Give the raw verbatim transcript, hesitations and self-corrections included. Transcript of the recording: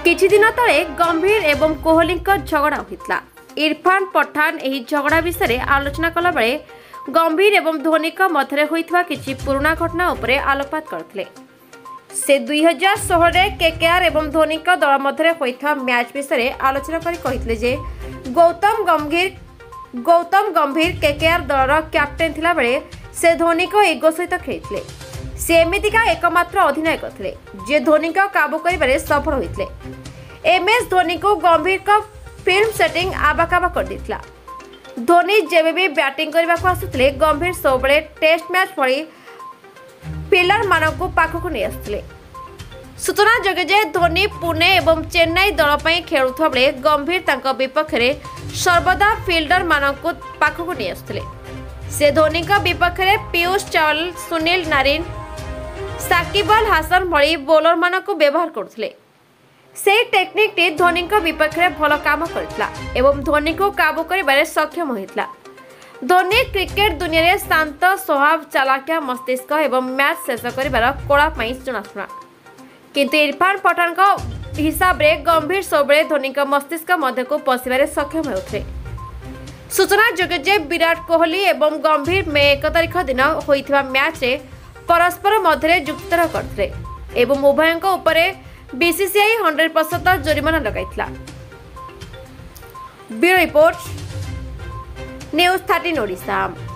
किछि दिन तले गंभीर एवं कोहली झगड़ा होता। इरफान पठान यह झगड़ा विषय आलोचना कला बेले गंभीर एवं धोनी मध्य होइथिबा किछि पुराना घटना उपरे आलोकपात करथिले। से दुई हजार षोहल केकेआर एवं धोनी दल मध्य होइथिबा मैच विषय आलोचना करी कहिथिले जे गौतम गंभीर गौतम गंभीर केकेआर दलर कैप्टेन थिला बेले से धोनी को इगो सहित खेलिथिले। से एमितिका एकमात्र अधिनायक थे जे धोनी को काबू करिबारे सफल होइथिले। एमएस धोनी को गंभीर का फिल्म सेटिंग आबाकाबा कर दिथिला। धोनी जेबे भी बैटिंग करने को आसुथिले गंभीर सबले टेस्ट मैच भली पिलर मानक पाखक नहीं आसुथिले। सूचना जोगे जे धोनी पुणे एवं चेन्नई दल पई खेलुथबा बेले गंभीर तांको विपक्ष रे सर्वदा फील्डर मानक पाखक नहीं आसुथिले। से धोनी का विपक्ष रे पीयूष चावल, सुनील नारिन, साकिब अल हासन भली बोलर मानक व्यवहार करथिले। से टेक्निक टी धोनी को विपक्ष रे भल काम करथिला एवं धोनी को काबू करिबारे सक्षम होइथिला। धोनी क्रिकेट दुनिया रे शांत स्वभाव, चालाकिया मस्तिष्क एवं मैच शेष करिबार कला पई जनाशुना। किंतु इरफान पठान को हिसाब रे गंभीर सबले धोनी को मस्तिष्क मध्य को पसिबारे सक्षम होउथिले। सूचना जोगे जे विराट कोहली एवं गंभीर मे एक तारिख दिन होइथिबा मैच रे परस्पर मध्य जुक्ततर्क करथिले एवं उभयଙ୍କ उपरे बीसीसीआई हंड्रेड प्रतिशत जोरिमाना लगाइथिला। Bureau report news thirteen Odisha.